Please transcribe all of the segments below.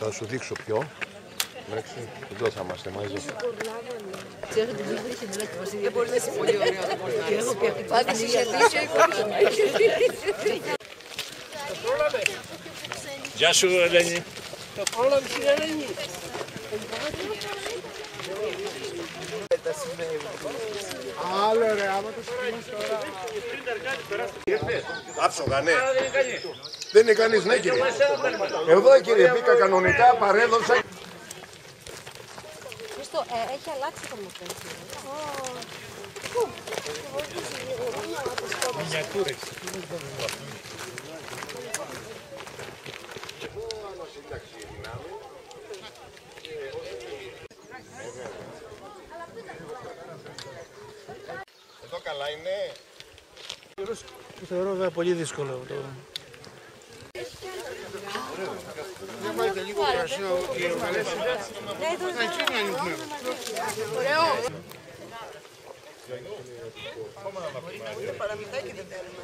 Θα σου δείξω ποιο. Εντάξει, εδώ θα είμαστε μαζί. Ξέρω ότι δεν έχει μιλάει και δεν μπορεί να είσαι πολύ ωραίο το πώς να είσαι. Πάντα σε σερβίσιο ή Γεια σου, Ελένη. Το πρόλαβες, Ελένη. Άλλο ρε, άμα το σκηνείς τώρα. Άψογα, ναι. Δεν είναι κανείς, ναι κύριε. Εδώ κύριε, μπήκα κανονικά, παρέδωσα. Χριστό, έχει αλλάξει το μοτέρ. Μινιατούρες. Εδώ καλά είναι. Το θεωρώ βέβαια πολύ δύσκολο. Δεν βάλετε λίγο κρασί και οκαλέσει. Να έτσι είναι ανοιγμένο. Ωραίο. Το παραμυθάκι δεν θέλουμε.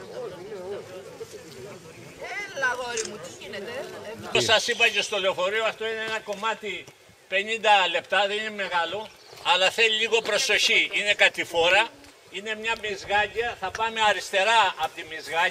Έλα αγόρι μου, τι γίνεται. Όπως σας είπα και στο λεωφορείο, αυτό είναι ένα κομμάτι 50 λεπτά, δεν είναι μεγάλο, αλλά θέλει λίγο προσοχή. Είναι κατηφόρα, είναι μια μυσγάγια, θα πάμε αριστερά από τη μυσγάγια.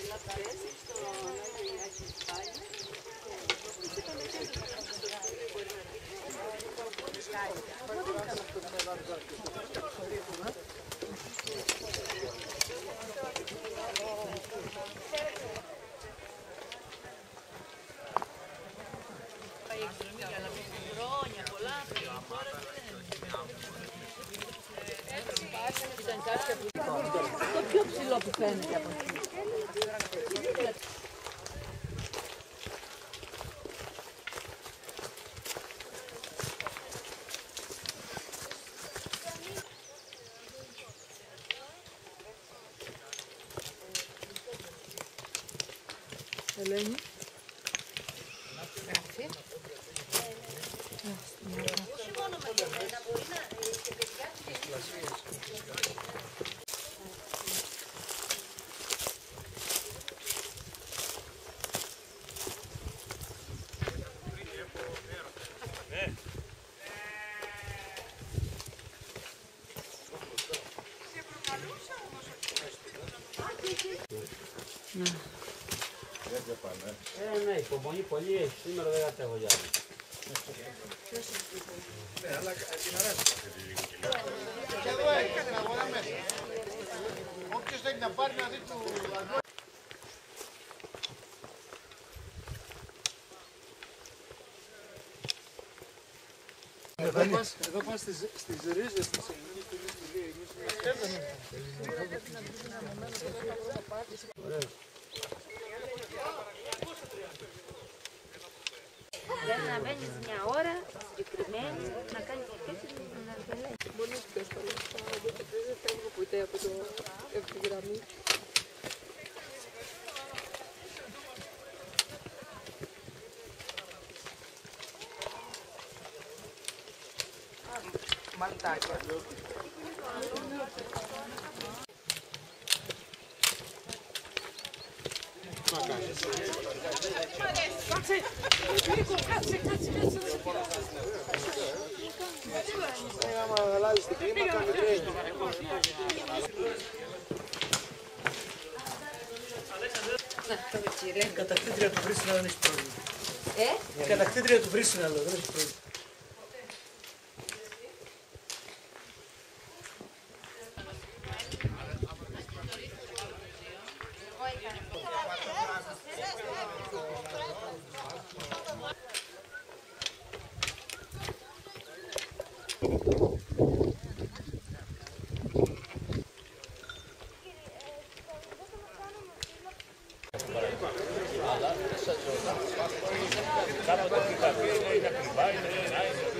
Το πιο ψηλό που φαίνεται από εκεί. Ελένη. Grazie. Ναι, υπομονή πολύ, σήμερα δεν κατέχω για άλλο. Ναι, αλλά την αρέσει. Και εδώ έχει την αγορά μέσα. Όποιος θέλει να πάρει να δει του αγρότη. Εδώ πας στις ρίζες της Πρέπει να μπαίνεις μια ώρα συγκεκριμένη, να κάνεις επίσης να τελέσεις. Μόνο πιο εύκολα. Δεν φεύγω ποτέ από τη γραμμή. Μαλτάκια. άμα αλλάζεις την κλίμακα με τρέχει. Η κατακτήτρια του Βρύσσινα δεν έχει πρόβλημα. Η κατακτήτρια του Βρύσσινα δεν έχει πρόβλημα. Κάνω το πιταπί, είναι ακριβά, είναι